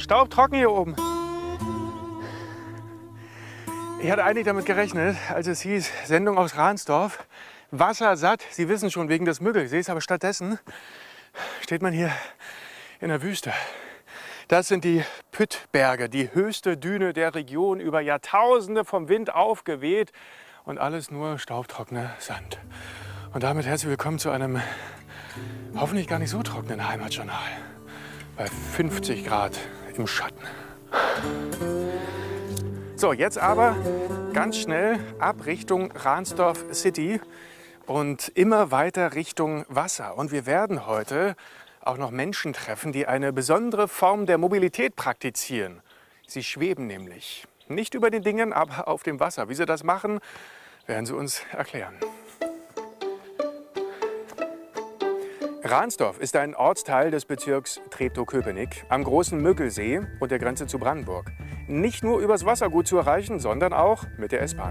staubtrocken hier oben. Ich hatte eigentlich damit gerechnet, als es hieß, Sendung aus Ransdorf, wassersatt, Sie wissen schon, wegen des Müggelsees, aber stattdessen steht man hier in der Wüste. Das sind die Püttberge, die höchste Düne der Region, über Jahrtausende vom Wind aufgeweht und alles nur staubtrockener Sand. Und damit herzlich willkommen zu einem hoffentlich gar nicht so trockenen Heimatjournal. Bei 50 Grad im Schatten. So, jetzt aber ganz schnell ab Richtung Ransdorf City und immer weiter Richtung Wasser. Und wir werden heute auch noch Menschen treffen, die eine besondere Form der Mobilität praktizieren. Sie schweben nämlich. Nicht über den Dingen, aber auf dem Wasser. Wie sie das machen, werden sie uns erklären. Ransdorf ist ein Ortsteil des Bezirks Treptow-Köpenick am großen Müggelsee und der Grenze zu Brandenburg. Nicht nur übers Wasser gut zu erreichen, sondern auch mit der S-Bahn.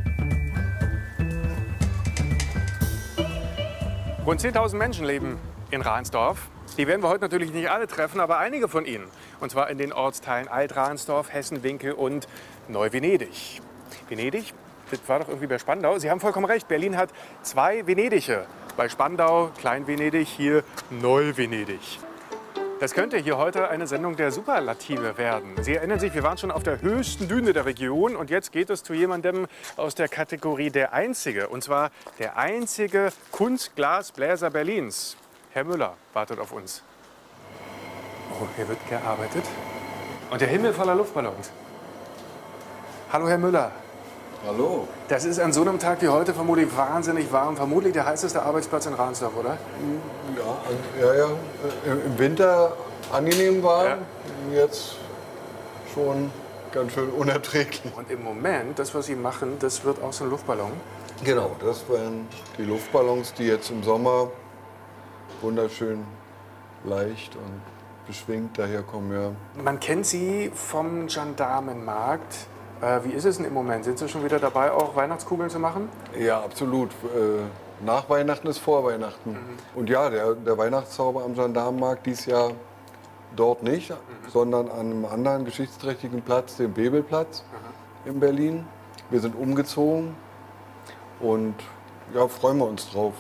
Rund 10.000 Menschen leben in Ransdorf. Die werden wir heute natürlich nicht alle treffen, aber einige von ihnen. Und zwar in den Ortsteilen Alt-Ransdorf, Hessenwinkel und Neu-Venedig. Venedig, das war doch irgendwie bei Spandau. Sie haben vollkommen recht, Berlin hat zwei Venediche. Bei Spandau, Klein-Venedig, hier Neu-Venedig. Das könnte hier heute eine Sendung der Superlative werden. Sie erinnern sich, wir waren schon auf der höchsten Düne der Region und jetzt geht es zu jemandem aus der Kategorie der Einzige. Und zwar der einzige Kunstglasbläser Berlins. Herr Müller wartet auf uns. Oh, hier wird gearbeitet. Und der Himmel voller Luftballons. Hallo, Herr Müller. Hallo. Das ist an so einem Tag wie heute vermutlich wahnsinnig warm. Vermutlich der heißeste Arbeitsplatz in Ransdorf, oder? Ja. Im Winter angenehm warm, jetzt schon ganz schön unerträglich. Und im Moment, das, was Sie machen, das wird aus einem Luftballon? Genau, das wären die Luftballons, die jetzt im Sommer wunderschön leicht und beschwingt daherkommen. Ja. Man kennt Sie vom Gendarmenmarkt. Wie ist es denn im Moment? Sind Sie schon wieder dabei, auch Weihnachtskugeln zu machen? Ja, absolut. Nach Weihnachten ist vor Weihnachten. Und ja, der Weihnachtszauber am Gendarmenmarkt dieses Jahr dort nicht, sondern an einem anderen geschichtsträchtigen Platz, dem Bebelplatz in Berlin. Wir sind umgezogen und ja, freuen wir uns drauf.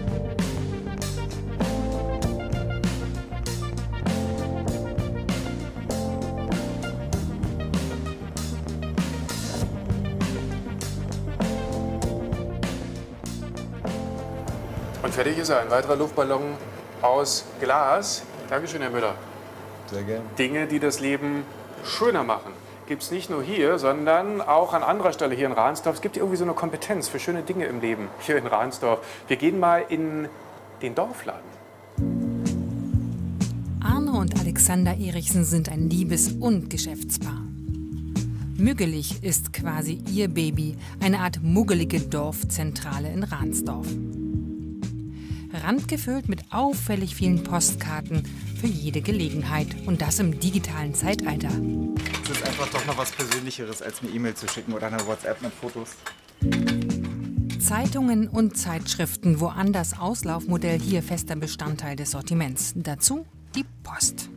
Und fertig ist er. Ein weiterer Luftballon aus Glas. Dankeschön, Herr Müller. Sehr gerne. Dinge, die das Leben schöner machen. Gibt es nicht nur hier, sondern auch an anderer Stelle hier in Ransdorf. Es gibt irgendwie so eine Kompetenz für schöne Dinge im Leben hier in Ransdorf. Wir gehen mal in den Dorfladen. Arne und Alexander Erichsen sind ein Liebes- und Geschäftspaar. Müggelig ist quasi ihr Baby, eine Art muggelige Dorfzentrale in Ransdorf. Randgefüllt mit auffällig vielen Postkarten für jede Gelegenheit. Und das im digitalen Zeitalter. Es ist einfach doch noch was Persönlicheres, als eine E-Mail zu schicken oder eine WhatsApp mit Fotos. Zeitungen und Zeitschriften, woanders Auslaufmodell, hier fester Bestandteil des Sortiments. Dazu die Post.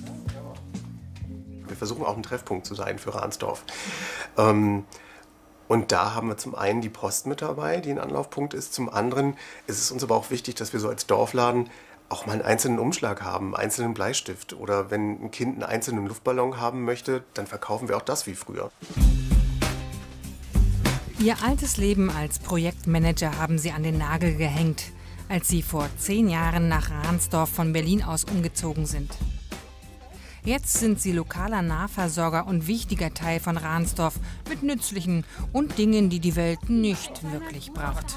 Wir versuchen auch ein Treffpunkt zu sein für Ransdorf. Und da haben wir zum einen die Post mit dabei, die ein Anlaufpunkt ist. Zum anderen ist es uns aber auch wichtig, dass wir so als Dorfladen auch mal einen einzelnen Umschlag haben, einen einzelnen Bleistift. Oder wenn ein Kind einen einzelnen Luftballon haben möchte, dann verkaufen wir auch das wie früher. Ihr altes Leben als Projektmanager haben sie an den Nagel gehängt, als sie vor 10 Jahren nach Ransdorf von Berlin aus umgezogen sind. Jetzt sind sie lokaler Nahversorger und wichtiger Teil von Ransdorf mit nützlichen und Dingen, die die Welt nicht wirklich braucht.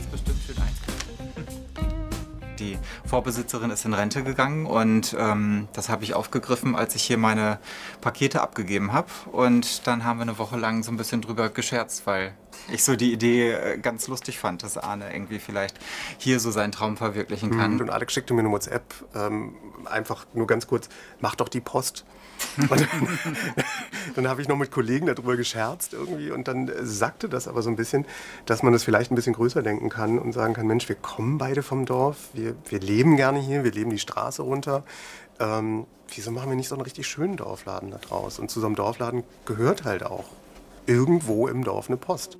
Die Vorbesitzerin ist in Rente gegangen und das habe ich aufgegriffen, als ich hier meine Pakete abgegeben habe. Und dann haben wir eine Woche lang so ein bisschen drüber gescherzt, weil ich so die Idee ganz lustig fand, dass Arne irgendwie vielleicht hier so seinen Traum verwirklichen kann. Und Alex schickte mir eine WhatsApp, einfach nur ganz kurz, mach doch die Post. Und dann habe ich noch mit Kollegen darüber gescherzt irgendwie und dann sagte das aber so ein bisschen, dass man das vielleicht ein bisschen größer denken kann und sagen kann, Mensch, wir kommen beide vom Dorf, wir wir leben gerne hier, wir leben die Straße runter. Wieso machen wir nicht so einen richtig schönen Dorfladen da draus? Und zu so einem Dorfladen gehört halt auch irgendwo im Dorf eine Post.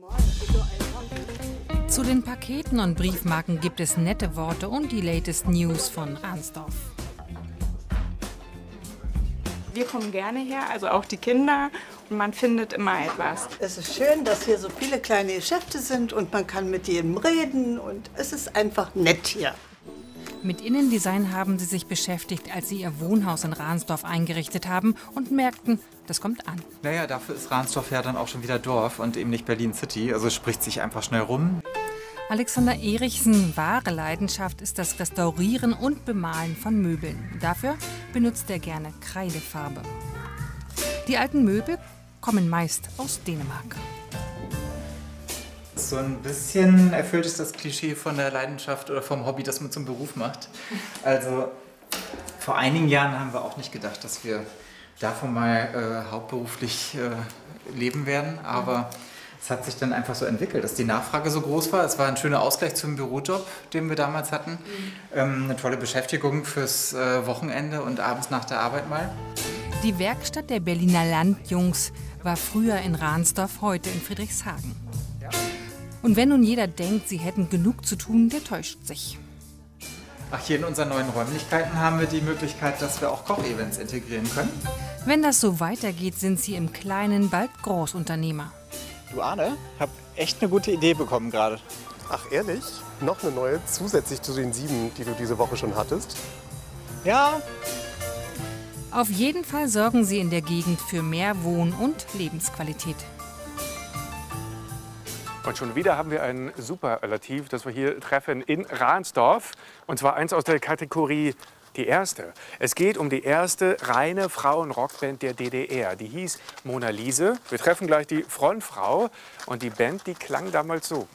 Zu den Paketen und Briefmarken gibt es nette Worte und die latest News von Ransdorf. Wir kommen gerne her, also auch die Kinder, und man findet immer etwas. Es ist schön, dass hier so viele kleine Geschäfte sind und man kann mit jedem reden und es ist einfach nett hier. Mit Innendesign haben sie sich beschäftigt, als sie ihr Wohnhaus in Ransdorf eingerichtet haben und merkten, das kommt an. Naja, dafür ist Ransdorf ja dann auch schon wieder Dorf und eben nicht Berlin City. Also es spricht sich einfach schnell rum. Alexander Erichsen wahre Leidenschaft ist das Restaurieren und Bemalen von Möbeln. Dafür benutzt er gerne Kreidefarbe. Die alten Möbel kommen meist aus Dänemark. So ein bisschen erfüllt ist das Klischee von der Leidenschaft oder vom Hobby, das man zum Beruf macht. Also vor einigen Jahren haben wir auch nicht gedacht, dass wir davon mal hauptberuflich leben werden, aber es hat sich dann einfach so entwickelt, dass die Nachfrage so groß war. Es war ein schöner Ausgleich zum Bürojob, den wir damals hatten. Eine tolle Beschäftigung fürs Wochenende und abends nach der Arbeit mal. Die Werkstatt der Berliner Landjungs war früher in Ransdorf, heute in Friedrichshagen. Und wenn nun jeder denkt, sie hätten genug zu tun, der täuscht sich. Ach, hier in unseren neuen Räumlichkeiten haben wir die Möglichkeit, dass wir auch Kochevents integrieren können. Wenn das so weitergeht, sind sie im Kleinen bald Großunternehmer. Du Arne, hab echt eine gute Idee bekommen gerade. Ach ehrlich? Noch eine neue, zusätzlich zu den 7, die du diese Woche schon hattest? Ja, Auf jeden Fall sorgen sie in der Gegend für mehr Wohn- und Lebensqualität. Und schon wieder haben wir ein Superlativ, das wir hier treffen in Ransdorf. Und zwar eins aus der Kategorie die erste. Es geht um die erste reine Frauen-Rockband der DDR. Die hieß Mona Lise. Wir treffen gleich die Frontfrau. Und die Band, die klang damals so.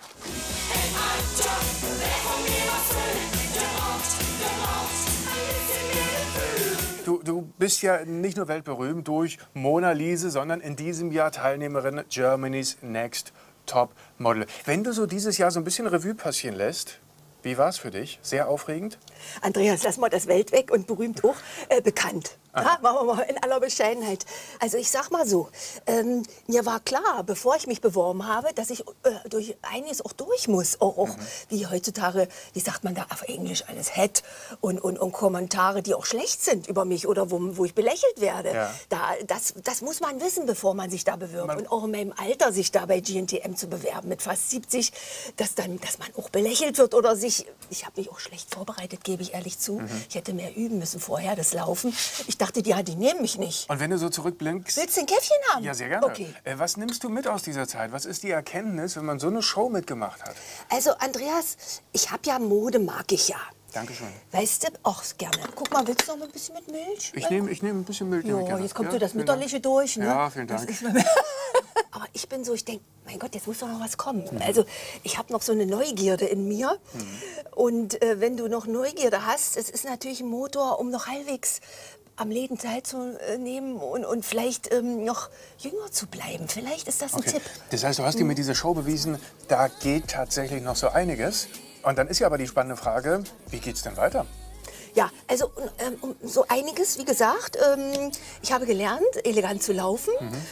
Du bist ja nicht nur weltberühmt durch Mona Lise, sondern in diesem Jahr Teilnehmerin Germany's Next Top Model. Wenn du so dieses Jahr so ein bisschen Revue passieren lässt, wie war es für dich? Sehr aufregend? Andreas, lass mal das Welt weg und berühmt hoch, bekannt. Ja, machen wir mal in aller Bescheidenheit. Also ich sag mal so, mir war klar, bevor ich mich beworben habe, dass ich durch einiges auch durch muss. Auch wie heutzutage, wie sagt man da auf Englisch, alles Head und Kommentare, die auch schlecht sind über mich oder wo ich belächelt werde. Ja. Das muss man wissen, bevor man sich da bewirbt. Und auch in meinem Alter sich da bei GNTM zu bewerben, mit fast 70, dass man auch belächelt wird oder sich... Ich habe mich auch schlecht vorbereitet, gebe ich ehrlich zu. Ich hätte mehr üben müssen vorher, das Laufen. Ich dachte, die nehmen mich nicht. Und wenn du so zurückblickst... Willst du ein Käffchen haben? Ja, sehr gerne. Okay. Was nimmst du mit aus dieser Zeit? Was ist die Erkenntnis, wenn man so eine Show mitgemacht hat? Also, Andreas, ich habe ja Mode, mag ich ja. Dankeschön. Weißt du, ach, gerne. Guck mal, willst du noch ein bisschen mit Milch? Ich nehm ein bisschen Milch. Jo, gerne. jetzt kommt Ja, so das vielen Dank. Mütterliche durch, ne? Ja, vielen Dank. Aber ich bin so, ich denke, mein Gott, jetzt muss doch noch was kommen. Also ich habe noch so eine Neugierde in mir. Und wenn du noch Neugierde hast, es ist natürlich ein Motor, um noch halbwegs am Leben teilzunehmen und vielleicht noch jünger zu bleiben. Vielleicht ist das ein Tipp. Das heißt, du hast dir mit dieser Show bewiesen, da geht tatsächlich noch so einiges. Und dann ist ja aber die spannende Frage, wie geht's denn weiter? Ja, also so einiges, wie gesagt. Ich habe gelernt, elegant zu laufen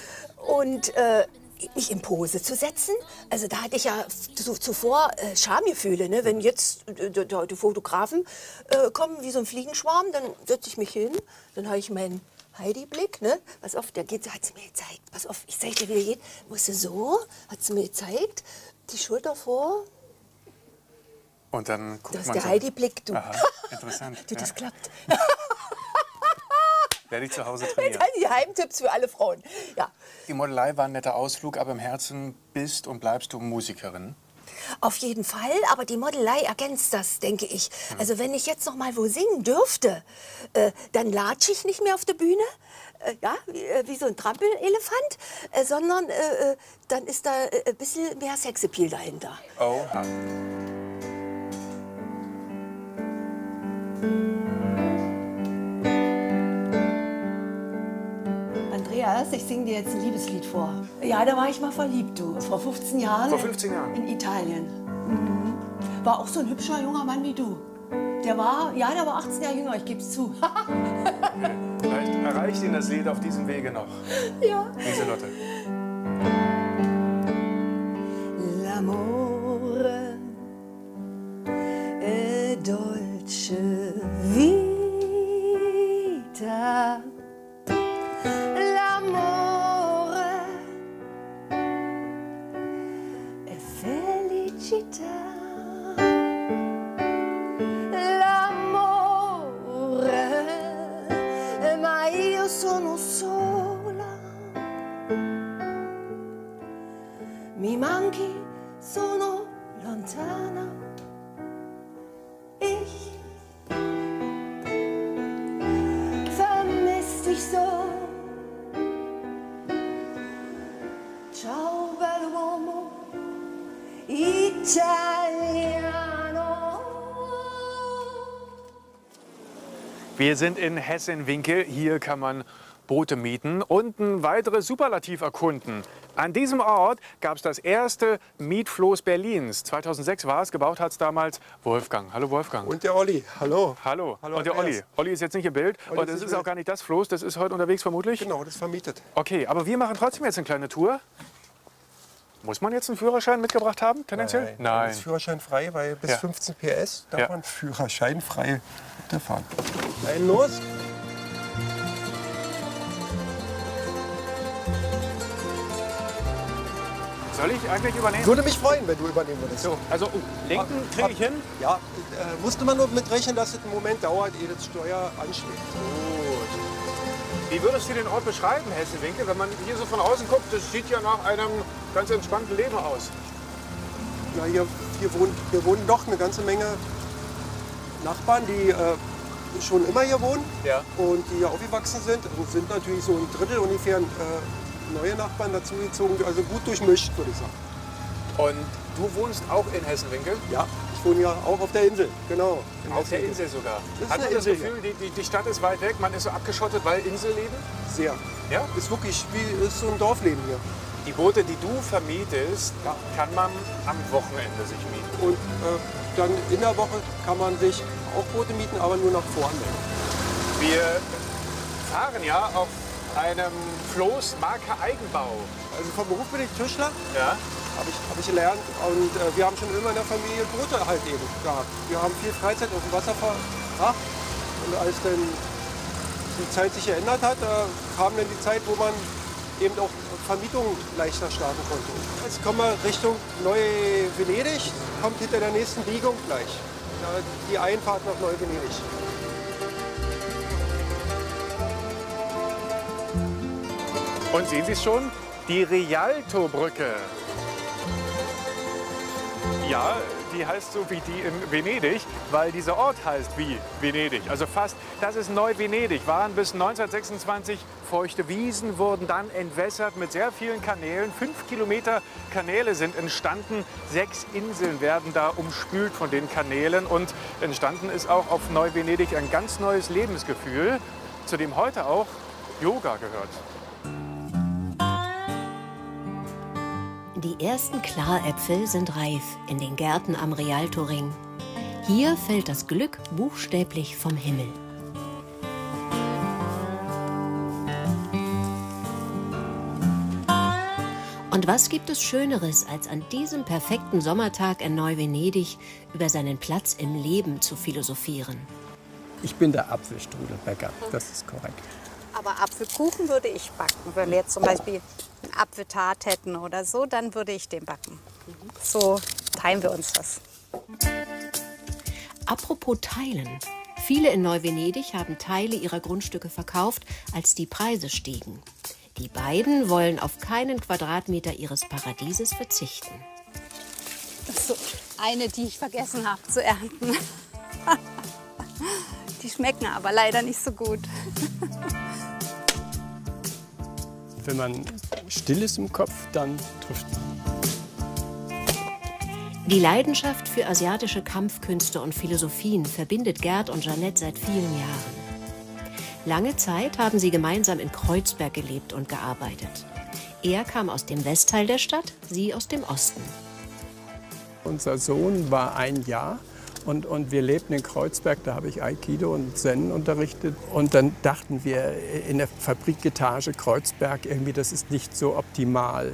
und mich in Pose zu setzen. Also da hatte ich ja zuvor Schamgefühle. Ne? Wenn jetzt die Fotografen kommen wie so ein Fliegenschwarm, dann setze ich mich hin, dann habe ich meinen Heidi-Blick, ne? Pass auf, der geht, hat sie mir gezeigt. Pass auf, ich zeige dir, wie der geht. Musste so, hat sie mir gezeigt, die Schulter vor. Und dann guckt Das ist man der so. Heidi-Blick, du. Aha, interessant. Du, das klappt. Werde ich zu Hause Jetzt trainieren. halt die Heimtipps für alle Frauen. Ja. Die Modelei war ein netter Ausflug, aber im Herzen bist und bleibst du Musikerin. Auf jeden Fall, aber die Modelei ergänzt das, denke ich. Also wenn ich jetzt noch mal wo singen dürfte, dann latsche ich nicht mehr auf der Bühne, ja, wie so ein Trampelelefant, sondern dann ist da ein bisschen mehr Sexappeal dahinter. Oh. Andreas, ich singe dir jetzt ein Liebeslied vor. Ja, da war ich mal verliebt, du. Vor 15 Jahren. Vor 15 Jahren? In Italien. War auch so ein hübscher junger Mann wie du. Der war 18 Jahre jünger, ich gebe es zu. Vielleicht erreicht ihn das Lied auf diesem Wege noch. Ja. Lieselotte. L'amore è dolce vita. L'amore è felicità. L'amore, ma io sono sola. Mi manchi, sono lontana. Ich vermiss dich so. Ciao bell'uomo italiano. Wir sind in Hessen-Winkel. Hier kann man Boote mieten und ein weiteres Superlativ erkunden. An diesem Ort gab es das erste Mietfloß Berlins. 2006 war es, gebaut hat es damals Wolfgang. Hallo Wolfgang. Und der Olli, hallo. Hallo. Hallo, Und der Olli. Olli ist jetzt nicht im Bild. Olli Und ist es im ist auch Bild. gar nicht das Floß, das ist heute unterwegs vermutlich? Genau, das ist vermietet. Okay, aber wir machen trotzdem jetzt eine kleine Tour. Muss man jetzt einen Führerschein mitgebracht haben, tendenziell? Das ist führerscheinfrei, weil bis Ja. 15 PS darf Ja. man führerscheinfrei fahren. Ein los. Soll ich eigentlich übernehmen? Würde mich freuen, wenn du übernehmen würdest. So, also lenken kriege ich hin? Ja, musste man nur mit rechnen, dass es einen Moment dauert, ehe das Steuer anschlägt. Gut. Wie würdest du den Ort beschreiben, Hessen-Winkel? Wenn man hier so von außen guckt, das sieht ja nach einem ganz entspannten Leben aus. Na, hier wohnen doch eine ganze Menge Nachbarn, die schon immer hier wohnen Ja. und die hier aufgewachsen sind. Und sind natürlich so ein Drittel ungefähr neue Nachbarn dazugezogen, also gut durchmischt, würde ich sagen. Und du wohnst auch in Hessen-Winkel? Ja, ich wohne ja auch auf der Insel, genau. in Auf der Hessen-Winkel. Insel sogar. Das ist Hat man eine das Insel, Gefühl, die Stadt ist weit weg, man ist so abgeschottet, weil Inselleben? Sehr. Ja? Ist wirklich wie ist so ein Dorfleben hier. Die Boote, die du vermietest, kann man am Wochenende sich mieten. Und dann in der Woche kann man sich auch Boote mieten, aber nur nach Voranmeldung. Wir fahren ja auf einem Floß Marke Eigenbau. Also vom Beruf bin ich Tischler, Ja? habe ich gelernt. Und wir haben schon immer in der Familie Boote halt eben gehabt. Wir haben viel Freizeit auf dem Wasser verbracht. Und als dann die Zeit sich geändert hat, kam dann die Zeit, wo man eben auch Vermietungen leichter starten konnte. Jetzt kommen wir Richtung Neu-Venedig, kommt hinter der nächsten Biegung gleich. Ja, die Einfahrt nach Neu-Venedig. Und sehen Sie es schon? Die Rialto-Brücke. Ja, die heißt so wie die in Venedig, weil dieser Ort heißt wie Venedig. Also fast, das ist Neu-Venedig. Waren bis 1926 feuchte Wiesen, wurden dann entwässert mit sehr vielen Kanälen. 5 Kilometer Kanäle sind entstanden. 6 Inseln werden da umspült von den Kanälen. Und entstanden ist auch auf Neu-Venedig ein ganz neues Lebensgefühl, zu dem heute auch Yoga gehört. Die ersten Klaräpfel sind reif in den Gärten am Rialto-Ring. Hier fällt das Glück buchstäblich vom Himmel. Und was gibt es Schöneres, als an diesem perfekten Sommertag in Neu-Venedig über seinen Platz im Leben zu philosophieren? Ich bin der Apfelstrudelbäcker, das ist korrekt. Aber Apfelkuchen würde ich backen. Wenn wir jetzt zum Beispiel einen Apfeltart hätten oder so, dann würde ich den backen. So teilen wir uns das. Apropos teilen. Viele in Neu-Venedig haben Teile ihrer Grundstücke verkauft, als die Preise stiegen. Die beiden wollen auf keinen Quadratmeter ihres Paradieses verzichten. Das ist so eine, die ich vergessen habe zu ernten. Die schmecken aber leider nicht so gut. Wenn man still ist im Kopf, dann trifft man. Die Leidenschaft für asiatische Kampfkünste und Philosophien verbindet Gerd und Jeanette seit vielen Jahren. Lange Zeit haben sie gemeinsam in Kreuzberg gelebt und gearbeitet. Er kam aus dem Westteil der Stadt, sie aus dem Osten. Unser Sohn war 1 Jahr Und wir lebten in Kreuzberg, da habe ich Aikido und Zen unterrichtet. Und dann dachten wir in der Fabriketage Kreuzberg, irgendwie, das ist nicht so optimal.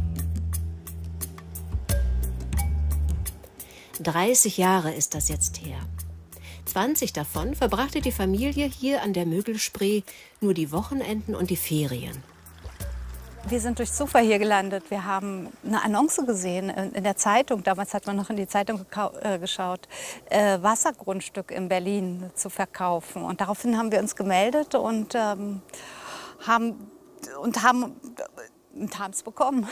30 Jahre ist das jetzt her. 20 davon verbrachte die Familie hier an der Mögelspree nur die Wochenenden und die Ferien. Wir sind durch Zufall hier gelandet. Wir haben eine Annonce gesehen in der Zeitung. Damals hat man noch in die Zeitung geschaut. Wassergrundstück in Berlin zu verkaufen. Und daraufhin haben wir uns gemeldet und haben es bekommen.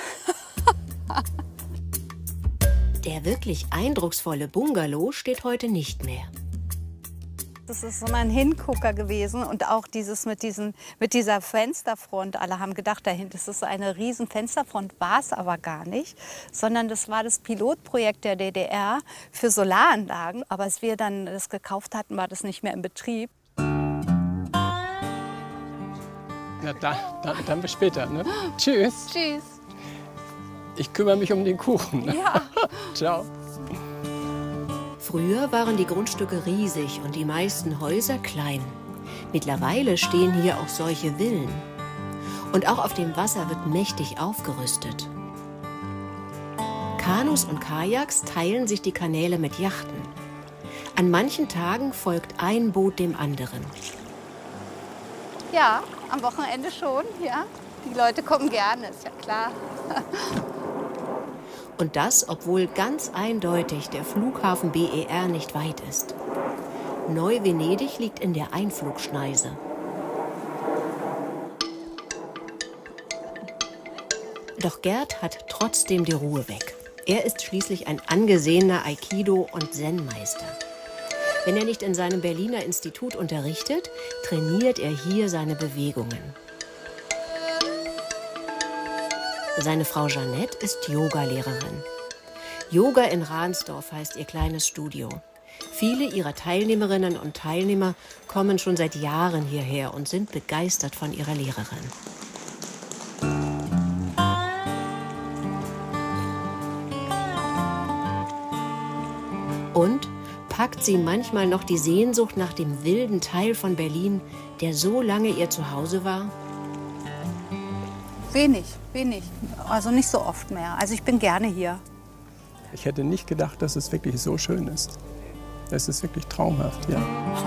Der wirklich eindrucksvolle Bungalow steht heute nicht mehr. Das ist so ein Hingucker gewesen und auch dieses mit dieser Fensterfront. Alle haben gedacht, dahinter ist es eine riesen Fensterfront, war es aber gar nicht, sondern das war das Pilotprojekt der DDR für Solaranlagen. Aber als wir dann das gekauft hatten, war das nicht mehr in Betrieb. Na dann bis später. Ne? Tschüss. Tschüss. Ich kümmere mich um den Kuchen. Ne? Ja. Ciao. Früher waren die Grundstücke riesig und die meisten Häuser klein. Mittlerweile stehen hier auch solche Villen. Und auch auf dem Wasser wird mächtig aufgerüstet. Kanus und Kajaks teilen sich die Kanäle mit Yachten. An manchen Tagen folgt ein Boot dem anderen. Ja, am Wochenende schon, ja. Die Leute kommen gerne, ist ja klar. Und das, obwohl ganz eindeutig der Flughafen BER nicht weit ist. Neu-Venedig liegt in der Einflugschneise. Doch Gerd hat trotzdem die Ruhe weg. Er ist schließlich ein angesehener Aikido- und Zen-Meister. Wenn er nicht in seinem Berliner Institut unterrichtet, trainiert er hier seine Bewegungen. Seine Frau Jeanette ist Yogalehrerin. Yoga in Ransdorf heißt ihr kleines Studio. Viele ihrer Teilnehmerinnen und Teilnehmer kommen schon seit Jahren hierher und sind begeistert von ihrer Lehrerin. Und packt sie manchmal noch die Sehnsucht nach dem wilden Teil von Berlin, der so lange ihr Zuhause war? Wenig. Also nicht so oft mehr. Also ich bin gerne hier. Ich hätte nicht gedacht, dass es wirklich so schön ist. Es ist wirklich traumhaft, ja.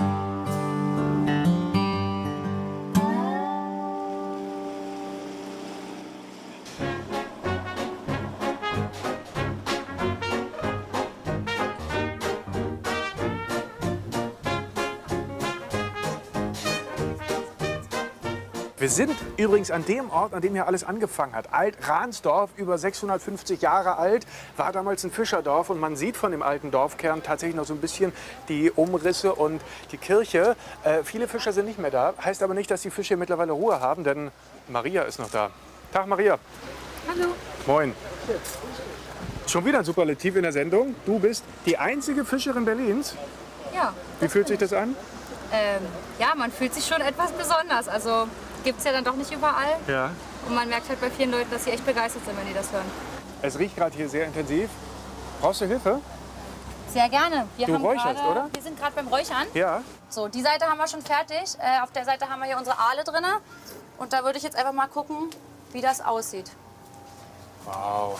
Wir sind übrigens an dem Ort, an dem hier alles angefangen hat. Alt-Ransdorf, über 650 Jahre alt, war damals ein Fischerdorf. Und man sieht von dem alten Dorfkern tatsächlich noch so ein bisschen die Umrisse und die Kirche. Viele Fischer sind nicht mehr da. Heißt aber nicht, dass die Fische mittlerweile Ruhe haben, denn Maria ist noch da. Tag, Maria. Hallo. Moin. Schon wieder ein Superlativ in der Sendung. Du bist die einzige Fischerin Berlins. Ja. Wie fühlt sich das an? Ja, man fühlt sich schon etwas besonders. Also gibt es ja dann doch nicht überall. Ja. Und man merkt halt bei vielen Leuten, dass sie echt begeistert sind, wenn die das hören. Es riecht gerade hier sehr intensiv. Brauchst du Hilfe? Sehr gerne. Du räucherst, oder? Wir sind gerade beim Räuchern. Ja. So, die Seite haben wir schon fertig. Auf der Seite haben wir hier unsere Aale drin. Und da würde ich jetzt einfach mal gucken, wie das aussieht. Wow.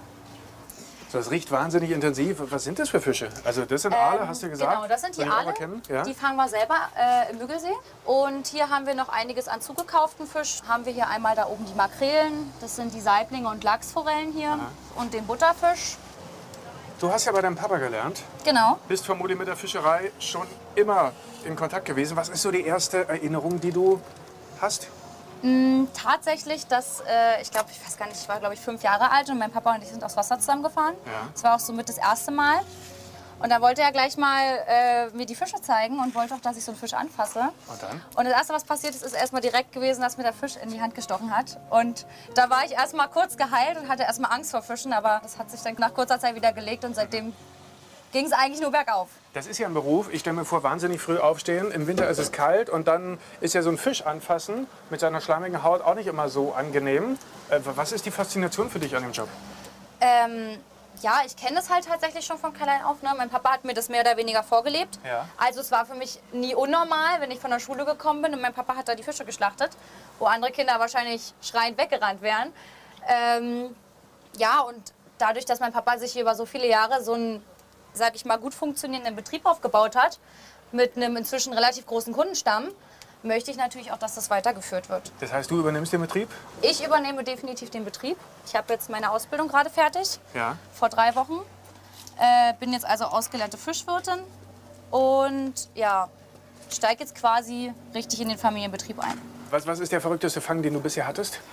So, das riecht wahnsinnig intensiv. Was sind das für Fische? Also das sind Aale, hast du gesagt? Genau, das sind die Soll ich auch Aale. mal kennen? Ja? Die fangen wir selber im Müggelsee. Und hier haben wir noch einiges an zugekauften Fisch. Haben wir hier einmal da oben die Makrelen. Das sind die Saiblinge und Lachsforellen hier. Aha. Und den Butterfisch. Du hast ja bei deinem Papa gelernt. Genau. Bist vermutlich mit der Fischerei schon immer in Kontakt gewesen. Was ist so die erste Erinnerung, die du hast? Tatsächlich, ich glaube, ich weiß gar nicht, ich war glaube ich 5 Jahre alt und mein Papa und ich sind aufs Wasser zusammengefahren. Ja. Das war auch so mit das erste Mal. Und da wollte er gleich mal mir die Fische zeigen und wollte auch, dass ich so einen Fisch anfasse. Und dann? Und das erste, was passiert ist, ist erstmal direkt gewesen, dass mir der Fisch in die Hand gestochen hat. Und da war ich erstmal kurz geheilt und hatte erstmal Angst vor Fischen, aber das hat sich dann nach kurzer Zeit wieder gelegt und seitdem ging es eigentlich nur bergauf. Das ist ja ein Beruf, ich stelle mir vor, wahnsinnig früh aufstehen. Im Winter ist es kalt und dann ist ja so ein Fisch anfassen mit seiner schleimigen Haut auch nicht immer so angenehm. Was ist die Faszination für dich an dem Job? Ja, ich kenne das halt tatsächlich schon von klein auf. Ne? Mein Papa hat mir das mehr oder weniger vorgelebt. Ja. Also es war für mich nie unnormal, wenn ich von der Schule gekommen bin und mein Papa hat da die Fische geschlachtet, wo andere Kinder wahrscheinlich schreiend weggerannt wären. Ja, und dadurch, dass mein Papa sich über so viele Jahre so einen, sag ich mal, gut funktionierenden Betrieb aufgebaut hat, mit einem inzwischen relativ großen Kundenstamm, möchte ich natürlich auch, dass das weitergeführt wird. Das heißt, du übernimmst den Betrieb? Ich übernehme definitiv den Betrieb. Ich habe jetzt meine Ausbildung gerade fertig, Ja. vor 3 Wochen. Bin jetzt also ausgelernte Fischwirtin und ja, steige jetzt quasi richtig in den Familienbetrieb ein. Was ist der verrückteste Fang, den du bisher hattest?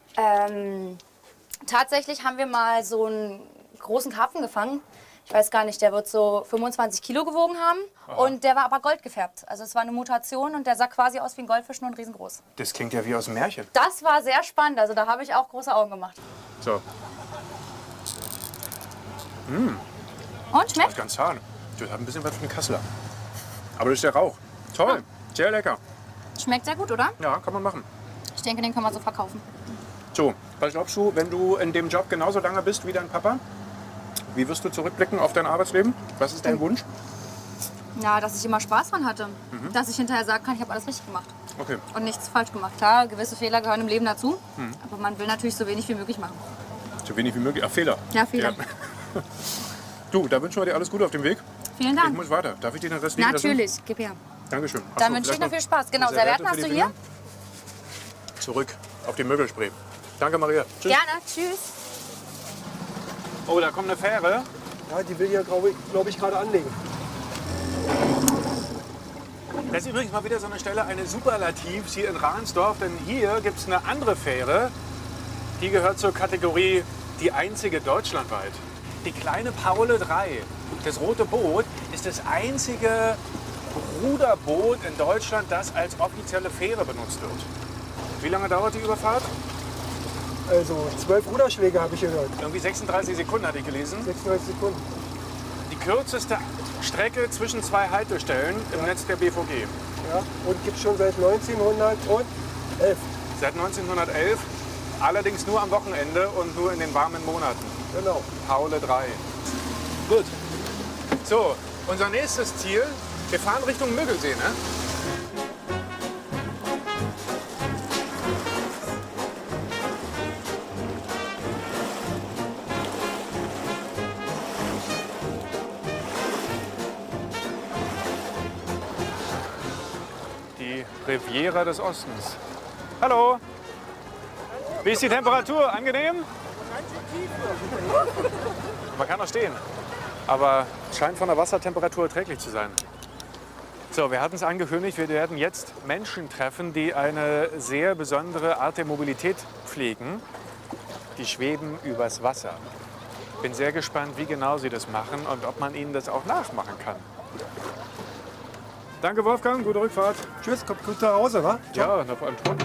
Tatsächlich haben wir mal so einen großen Karpfen gefangen. Ich weiß gar nicht, der wird so 25 Kilo gewogen haben. Und der war aber goldgefärbt. Also es war eine Mutation und der sah quasi aus wie ein Goldfisch, nur riesengroß. Das klingt ja wie aus einem Märchen. Das war sehr spannend. Also da habe ich auch große Augen gemacht. So. Und Das ist schmeckt? ganz zart. Das hat ein bisschen was von Kasseler. Aber das ist der Rauch. Toll. Sehr lecker. Schmeckt sehr gut, oder? Ja, kann man machen. Ich denke, den können wir so verkaufen. So, was glaubst du, wenn du in dem Job genauso lange bist wie dein Papa? Wie wirst du zurückblicken auf dein Arbeitsleben? Was ist dein Wunsch? Ja, dass ich immer Spaß dran hatte. Dass ich hinterher sagen kann, ich habe alles richtig gemacht. Okay. Und nichts falsch gemacht. Klar, gewisse Fehler gehören im Leben dazu. Mhm. Aber man will natürlich so wenig wie möglich machen. So wenig wie möglich. Ach, Fehler. Ja, Fehler. Ja. Du, da wünschen wir dir alles Gute auf dem Weg. Vielen Dank. Ich muss weiter. Darf ich dir den Rest liegen lassen? Natürlich, gib her. Dankeschön. Ach Dann so, wünsche ich vielleicht noch viel Spaß. Genau, eine Serviette Servietten hast für du die hier? Finger? Zurück auf die Mögelspray. Danke, Maria. Tschüss. Gerne, tschüss. Oh, da kommt eine Fähre. Ja, die will ja, glaube ich, gerade anlegen. Das ist übrigens mal wieder so eine Stelle, eine Superlativs hier in Ransdorf, denn hier gibt es eine andere Fähre, die gehört zur Kategorie die einzige deutschlandweit. Die kleine Paule 3, das rote Boot, ist das einzige Ruderboot in Deutschland, das als offizielle Fähre benutzt wird. Wie lange dauert die Überfahrt? Also 12 Ruderschläge habe ich gehört. Irgendwie 36 Sekunden hatte ich gelesen. 36 Sekunden. Die kürzeste Strecke zwischen 2 Haltestellen im Netz der BVG. Ja, und gibt es schon seit 1911. Seit 1911, allerdings nur am Wochenende und nur in den warmen Monaten. Genau. Paule 3. Gut. So, unser nächstes Ziel, wir fahren Richtung Müggelsee, ne? Die Riviera des Ostens. Hallo. Wie ist die Temperatur? Angenehm? Man kann noch stehen. Aber scheint von der Wassertemperatur erträglich zu sein. So, wir hatten es angekündigt, wir werden jetzt Menschen treffen, die eine sehr besondere Art der Mobilität pflegen. Die schweben übers Wasser. Bin sehr gespannt, wie genau sie das machen und ob man ihnen das auch nachmachen kann. Danke, Wolfgang. Gute Rückfahrt. Tschüss, kommt gut nach Hause, wa? Ja, noch einem Trunk.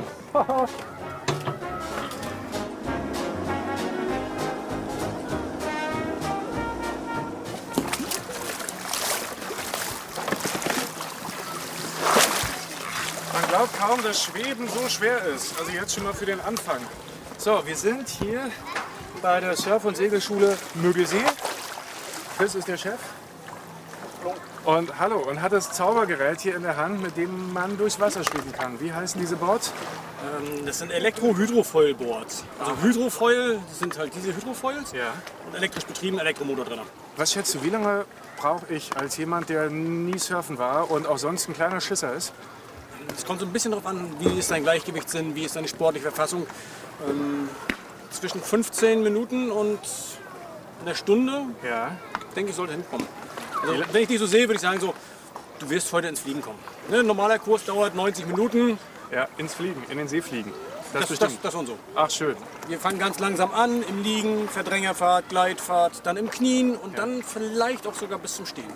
Man glaubt kaum, dass Schweben so schwer ist. Also jetzt schon mal für den Anfang. So, wir sind hier bei der Surf- und Segelschule Müggelsee. Chris ist der Chef. Und hallo, und hat das Zaubergerät hier in der Hand, mit dem man durchs Wasser schweben kann. Wie heißen diese Boards? Das sind Elektro-Hydrofoil-Boards. Also Hydrofoil, das sind halt diese Hydrofoils. Ja. Und elektrisch betrieben, Elektromotor drin. Was schätzt du, wie lange brauche ich als jemand, der nie surfen war und auch sonst ein kleiner Schisser ist? Es kommt so ein bisschen darauf an, wie ist dein Gleichgewichtssinn, wie ist deine sportliche Verfassung. Zwischen 15 Minuten und einer Stunde, denke ich, sollte hinkommen. Also, wenn ich dich so sehe, würde ich sagen, so, du wirst heute ins Fliegen kommen. Ne, ein normaler Kurs dauert 90 Minuten. Ja, ins Fliegen, in den See fliegen. Das und so. Ach, schön. Wir fangen ganz langsam an, im Liegen, Verdrängerfahrt, Gleitfahrt, dann im Knien und dann vielleicht auch sogar bis zum Stehen.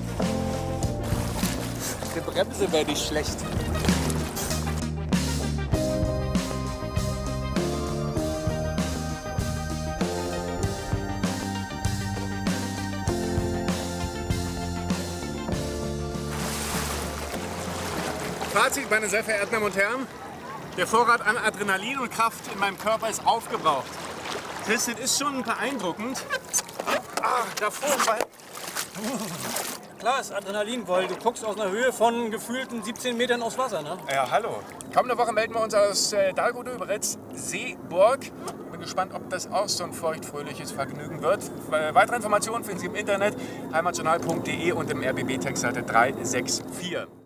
Die Bremse wäre nicht schlecht. Fazit, meine sehr verehrten Damen und Herren. Der Vorrat an Adrenalin und Kraft in meinem Körper ist aufgebraucht. Das ist schon beeindruckend. Davor, weil... Klar ist Adrenalin, weil du guckst aus einer Höhe von gefühlten 17 Metern aufs Wasser, ne? Ja, hallo. Kommende Woche melden wir uns aus Dahlgute-Überetz Seeburg. Bin gespannt, ob das auch so ein feuchtfröhliches Vergnügen wird. Weitere Informationen finden Sie im Internet heimatjournal.de und im RBB-Textseite 364.